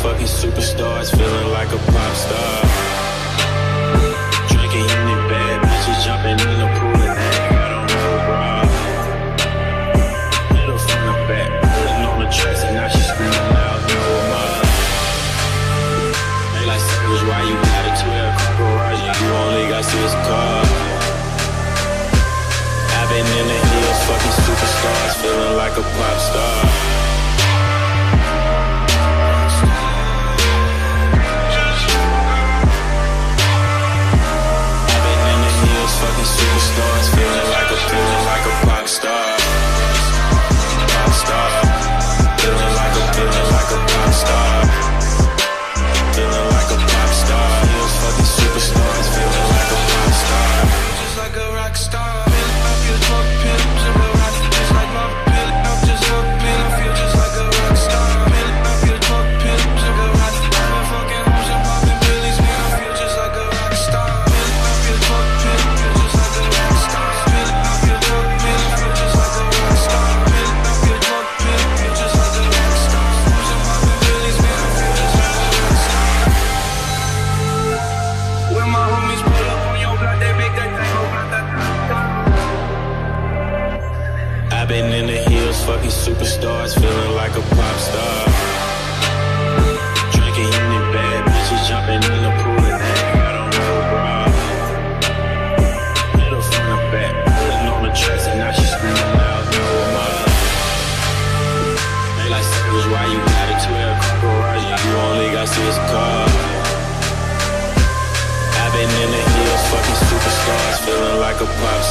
fucking superstars, feeling like a pop star. Drinking Henny, bad bitches jumping in the pool and they ain't got on no bra. Hit her from the back, pulling on the tracks and now she screaming loud, no more. They like, Savage, why you got a 12 garage and you only got 6 cars? I've been in the hills, fucking superstars, feeling like a pop star. Fucking superstars, feeling like a pop star. Pop star. Feeling like a pop star. Feeling like a pop star. Heels fucking superstars, feeling like a pop star. Just like a rock star. I feel drunk, pills in the rock. Just like my pill, I'm just a pill. I feel just like a rock star. I feel drunk, pills in the rock. I'm fucking hoes and popping pillies, man. I feel just like a rock star. I feel drunk, pills. Been in the hills, fucking superstars, feeling like a pop star. Drinking Henny, bad bitches jumping in the pool and they ain't got on no bra. Hit her from the back, pulling on the tracks and now she screaming loud, no more. They like, Savage, why you got a 12 garage and you only got 6 cars? I've been in the hills, fucking superstars, feeling like a pop